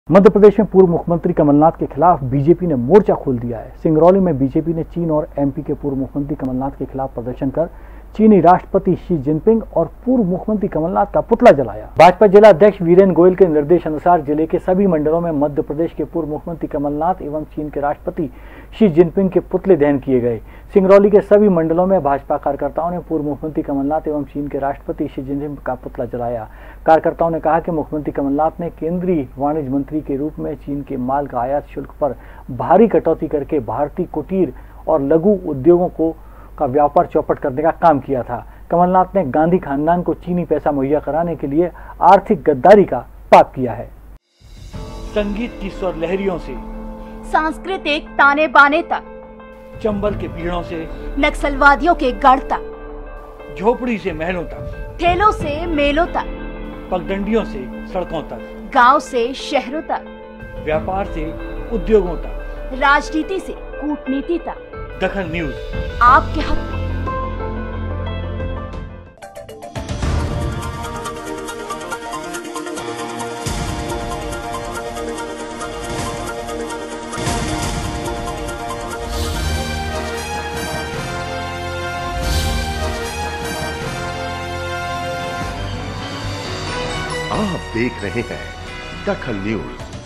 मध्य प्रदेश में पूर्व मुख्यमंत्री कमलनाथ के खिलाफ बीजेपी ने मोर्चा खोल दिया है। सिंगरौली में बीजेपी ने चीन और एमपी के पूर्व मुख्यमंत्री कमलनाथ के खिलाफ प्रदर्शन कर चीनी राष्ट्रपति शी जिनपिंग और पूर्व मुख्यमंत्री कमलनाथ का पुतला जलाया। भाजपा जिला अध्यक्ष वीरेंद्र गोयल के निर्देश अनुसार जिले के सभी मंडलों में मध्य प्रदेश के पूर्व मुख्यमंत्री कमलनाथ एवं चीन के राष्ट्रपति शी जिनपिंग के पुतले दहन किए गए। सिंगरौली के सभी मंडलों में भाजपा कार्यकर्ताओं ने पूर्व मुख्यमंत्री कमलनाथ एवं चीन के राष्ट्रपति शी जिनपिंग का पुतला जलाया। कार्यकर्ताओं ने कहा कि मुख्यमंत्री कमलनाथ ने केंद्रीय वाणिज्य मंत्री के रूप में चीन के माल का आयात शुल्क पर भारी कटौती करके भारतीय कुटीर और लघु उद्योगों का व्यापार चौपट करने का काम किया था। कमलनाथ ने गांधी खानदान को चीनी पैसा मुहैया कराने के लिए आर्थिक गद्दारी का पाप किया है। संगीत की स्वर लहरियों से सांस्कृतिक ताने बाने तक, चंबल के पीड़ों से नक्सलवादियों के गढ़ तक, झोपड़ी से महलों तक, ठेलों से मेलों तक, पगडंडियों से सड़कों तक, गांव से शहरों तक, व्यापार से उद्योगों तक, राजनीति से कूटनीति तक, दखल न्यूज आपके हक में। आप देख रहे हैं दखल न्यूज।